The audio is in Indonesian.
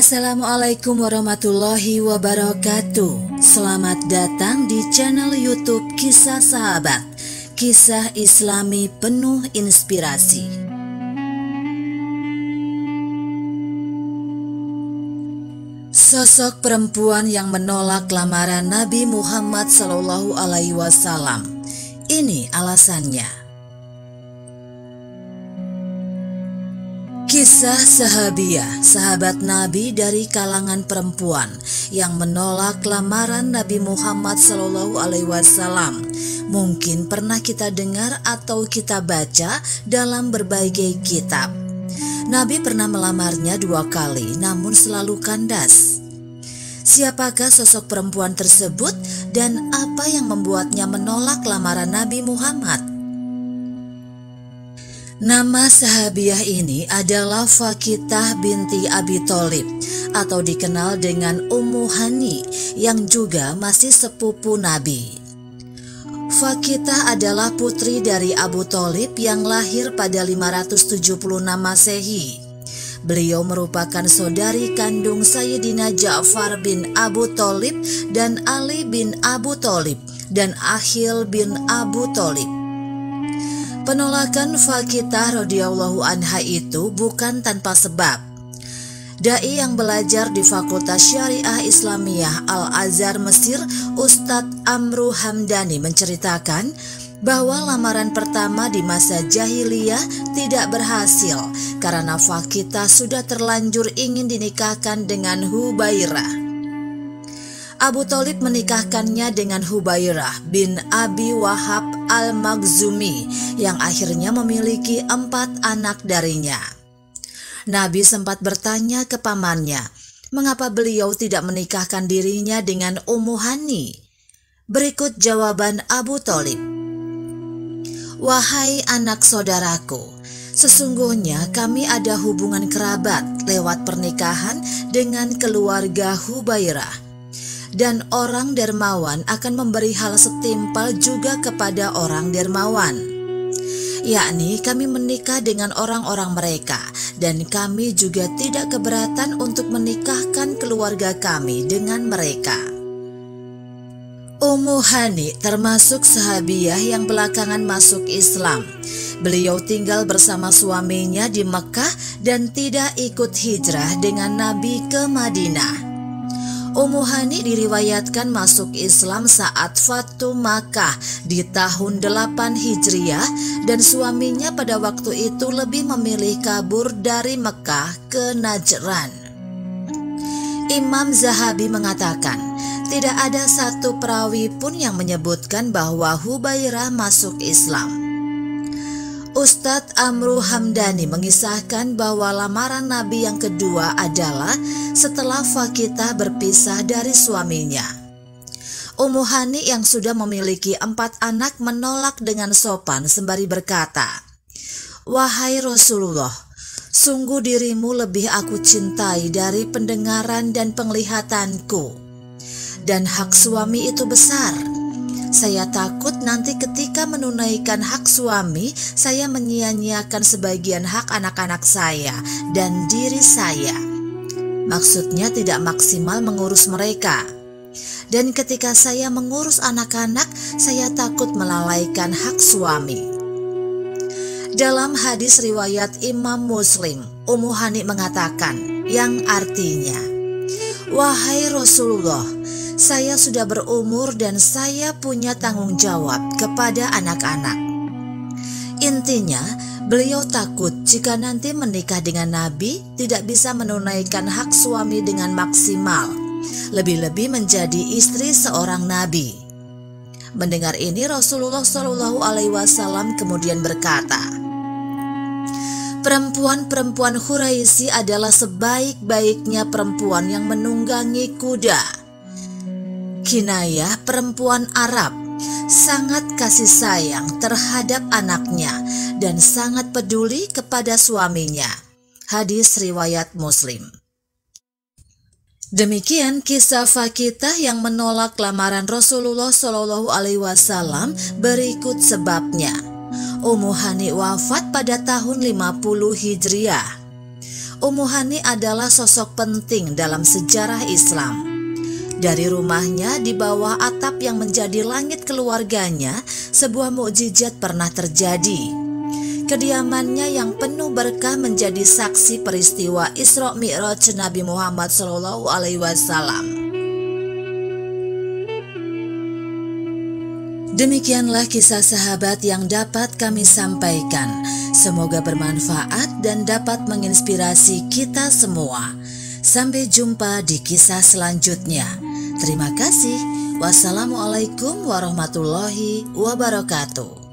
Assalamualaikum warahmatullahi wabarakatuh. Selamat datang di channel YouTube Kisah Sahabat, kisah Islami penuh inspirasi. Sosok perempuan yang menolak lamaran Nabi Muhammad SAW. Ini alasannya. Kisah Sahabiah, sahabat Nabi dari kalangan perempuan yang menolak lamaran Nabi Muhammad SAW. Mungkin pernah kita dengar atau kita baca dalam berbagai kitab. Nabi pernah melamarnya 2 kali, namun selalu kandas. Siapakah sosok perempuan tersebut dan apa yang membuatnya menolak lamaran Nabi Muhammad? Nama sahabiah ini adalah Fakitah binti Abi Tholib atau dikenal dengan Ummu Hani yang juga masih sepupu Nabi. Fakitah adalah putri dari Abu Tholib yang lahir pada 576 Masehi. Beliau merupakan saudari kandung Sayyidina Ja'far bin Abu Tholib dan Ali bin Abu Tholib dan Akhil bin Abu Tholib. Penolakan Fakitah radhiyallahu anha itu bukan tanpa sebab. Dai yang belajar di Fakultas Syariah Islamiyah Al-Azhar Mesir, Ustadz Amru Hamdani menceritakan bahwa lamaran pertama di masa jahiliyah tidak berhasil karena Fakitah sudah terlanjur ingin dinikahkan dengan Hubairah. Abu Tholib menikahkannya dengan Hubairah bin Abi Wahab al-Makhzumi yang akhirnya memiliki 4 anak darinya. Nabi sempat bertanya ke pamannya, mengapa beliau tidak menikahkan dirinya dengan Ummu Hani? Berikut jawaban Abu Tholib. Wahai anak saudaraku, sesungguhnya kami ada hubungan kerabat lewat pernikahan dengan keluarga Hubairah. Dan orang dermawan akan memberi hal setimpal juga kepada orang dermawan, yakni kami menikah dengan orang-orang mereka, dan kami juga tidak keberatan untuk menikahkan keluarga kami dengan mereka. Ummu Hani termasuk sahabiah yang belakangan masuk Islam. Beliau tinggal bersama suaminya di Mekah dan tidak ikut hijrah dengan Nabi ke Madinah. Ummu Hani diriwayatkan masuk Islam saat Fatu Makkah di tahun 8 Hijriah dan suaminya pada waktu itu lebih memilih kabur dari Mekah ke Najran. Imam Zahabi mengatakan, tidak ada satu perawi pun yang menyebutkan bahwa Hubairah masuk Islam. Ustadz Amru Hamdani mengisahkan bahwa lamaran Nabi yang kedua adalah setelah Fakitah berpisah dari suaminya. Ummu Hani yang sudah memiliki 4 anak menolak dengan sopan sembari berkata, "Wahai Rasulullah, sungguh dirimu lebih aku cintai dari pendengaran dan penglihatanku. Dan hak suami itu besar. Saya takut nanti ketika menunaikan hak suami, saya menyia-nyiakan sebagian hak anak-anak saya dan diri saya. Maksudnya tidak maksimal mengurus mereka. Dan ketika saya mengurus anak-anak, saya takut melalaikan hak suami." Dalam hadis riwayat Imam Muslim, Ummu Hani mengatakan yang artinya, "Wahai Rasulullah, saya sudah berumur dan saya punya tanggung jawab kepada anak-anak." Intinya, beliau takut jika nanti menikah dengan Nabi tidak bisa menunaikan hak suami dengan maksimal, lebih-lebih menjadi istri seorang Nabi. Mendengar ini Rasulullah SAW kemudian berkata, "Perempuan-perempuan Quraisy adalah sebaik-baiknya perempuan yang menunggangi kuda." Kinayah perempuan Arab, sangat kasih sayang terhadap anaknya dan sangat peduli kepada suaminya. Hadis riwayat Muslim. Demikian kisah Fakitah yang menolak lamaran Rasulullah SAW. Berikut sebabnya. Ummu Hani wafat pada tahun 50 Hijriah. Ummu Hani adalah sosok penting dalam sejarah Islam. Dari rumahnya di bawah atap yang menjadi langit keluarganya, sebuah mukjizat pernah terjadi. Kediamannya yang penuh berkah menjadi saksi peristiwa Isra Mi'raj Nabi Muhammad SAW. Demikianlah kisah sahabat yang dapat kami sampaikan. Semoga bermanfaat dan dapat menginspirasi kita semua. Sampai jumpa di kisah selanjutnya. Terima kasih. Wassalamualaikum warahmatullahi wabarakatuh.